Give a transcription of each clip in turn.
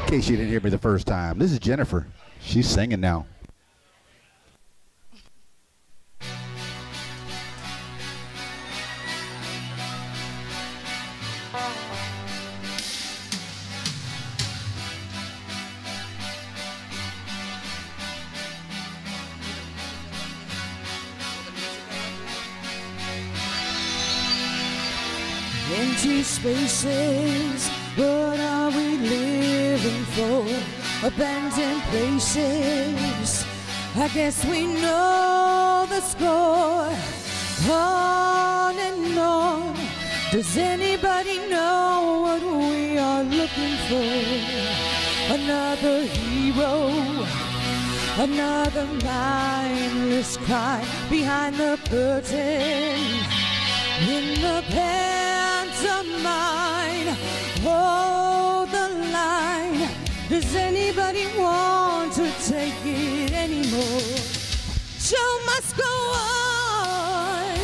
case you didn't hear me the first time, this is Jennifer. She's singing now. Empty spaces, what are we living for? Abandoned places, I guess we know the score. On and on, does anybody know what we are looking for? Another hero, another mindless crime behind the curtain. In the pantomime, hold the line. Does anybody want to take it anymore? Show must go on.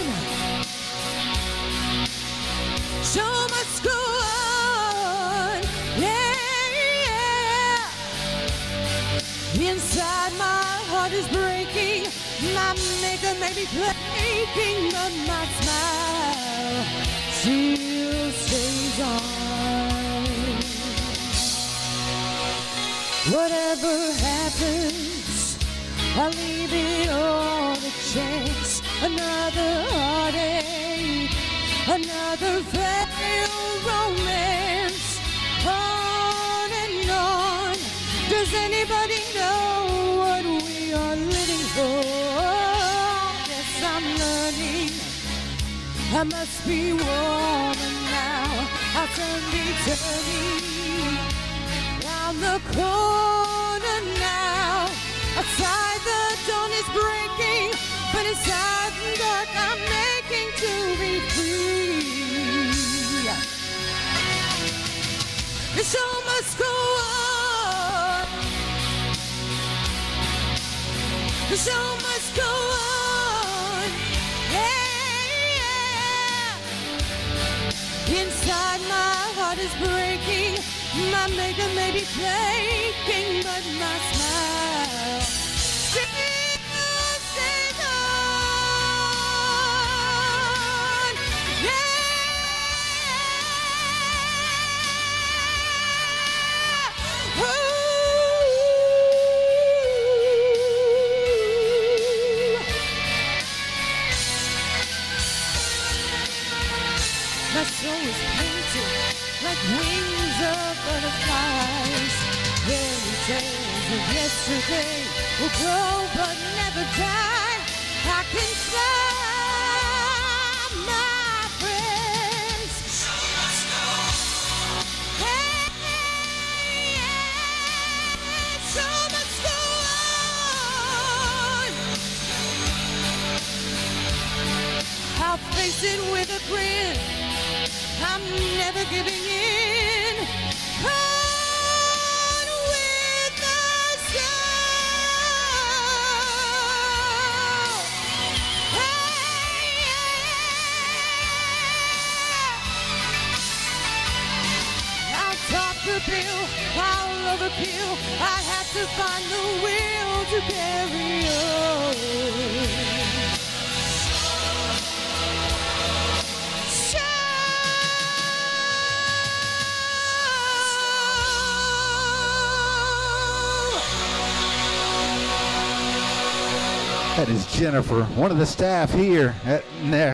Show must go on. Yeah, yeah. Inside my heart is breaking. My maker may be breaking, but my smile still stays on. Whatever happens, I'll leave it all to chance. Another heartache, another failed romance. On and on. Does anybody know what we are living for? Yes, I'm learning. I must be warmer now. I'll soon be turning round the corner now. Outside the dawn is breaking, but inside the dark I'm making to be free. The show must go on. The show must go on. Yeah. Inside my heart is breaking. My maker may be breaking, but my smile still stays on. Yeah. Ooh. My soul is painted like wings of butterflies. Fairy tales of yesterday will grow but never die. I can fly, my friends. Hey, yeah, so much go on. I'll face it with a grin. I'm never giving in. On with the show. Hey, yeah. I'll top the bill, I'll overkill. I have to find the will to carry on. That is Jennifer, one of the staff here at